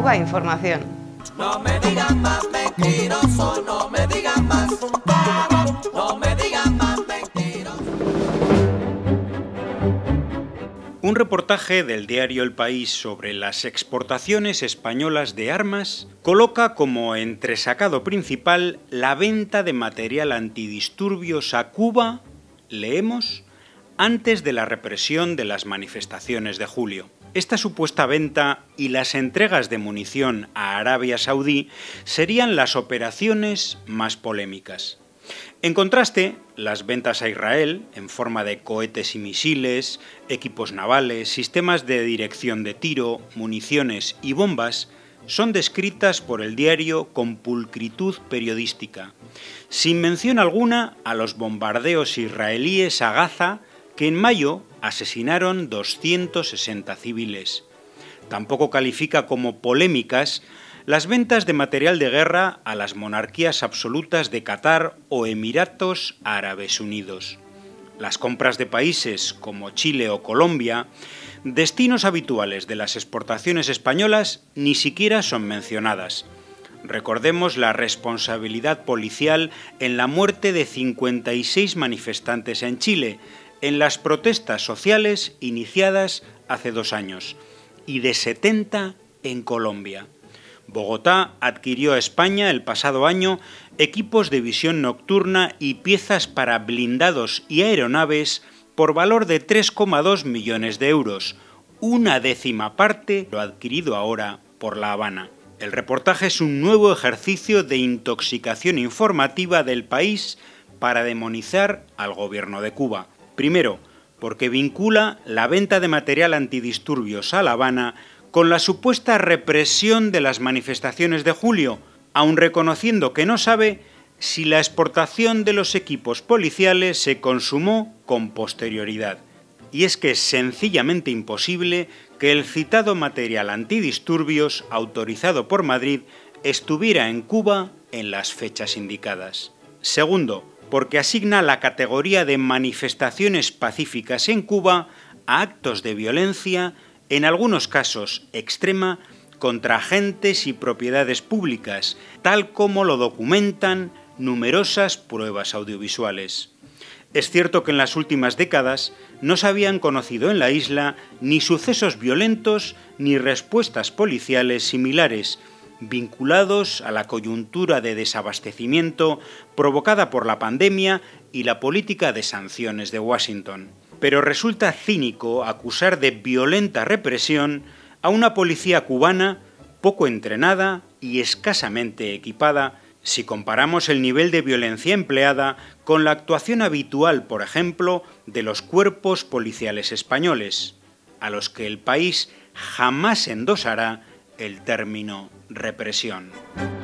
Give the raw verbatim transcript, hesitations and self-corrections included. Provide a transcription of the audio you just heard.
Cuba Información. No me digan más mentiroso, no me digan más, no me digan más mentiroso. Un reportaje del diario El País sobre las exportaciones españolas de armas coloca como entresacado principal la venta de material antidisturbios a Cuba, leemos, antes de la represión de las manifestaciones de julio. Esta supuesta venta y las entregas de munición a Arabia Saudí serían las operaciones más polémicas. En contraste, las ventas a Israel, en forma de cohetes y misiles, equipos navales, sistemas de dirección de tiro, municiones y bombas, son descritas por el diario con pulcritud periodística, sin mención alguna a los bombardeos israelíes a Gaza, que en mayo asesinaron doscientos sesenta civiles. Tampoco califica como polémicas las ventas de material de guerra a las monarquías absolutas de Qatar o Emiratos Árabes Unidos. Las compras de países como Chile o Colombia, destinos habituales de las exportaciones españolas, ni siquiera son mencionadas. Recordemos la responsabilidad policial en la muerte de cincuenta y seis manifestantes en Chile, en las protestas sociales iniciadas hace dos años, y de setenta en Colombia. Bogotá adquirió a España el pasado año equipos de visión nocturna y piezas para blindados y aeronaves por valor de tres coma dos millones de euros, una décima parte lo adquirido ahora por La Habana. El reportaje es un nuevo ejercicio de intoxicación informativa del país para demonizar al gobierno de Cuba. Primero, porque vincula la venta de material antidisturbios a La Habana con la supuesta represión de las manifestaciones de julio, aun reconociendo que no sabe si la exportación de los equipos policiales se consumó con posterioridad. Y es que es sencillamente imposible que el citado material antidisturbios, autorizado por Madrid, estuviera en Cuba en las fechas indicadas. Segundo, porque asigna la categoría de manifestaciones pacíficas en Cuba a actos de violencia, en algunos casos extrema, contra agentes y propiedades públicas, tal como lo documentan numerosas pruebas audiovisuales. Es cierto que en las últimas décadas no se habían conocido en la isla ni sucesos violentos ni respuestas policiales similares, vinculados a la coyuntura de desabastecimiento provocada por la pandemia y la política de sanciones de Washington. Pero resulta cínico acusar de violenta represión a una policía cubana poco entrenada y escasamente equipada si comparamos el nivel de violencia empleada con la actuación habitual, por ejemplo, de los cuerpos policiales españoles, a los que el país jamás endosará el término represión.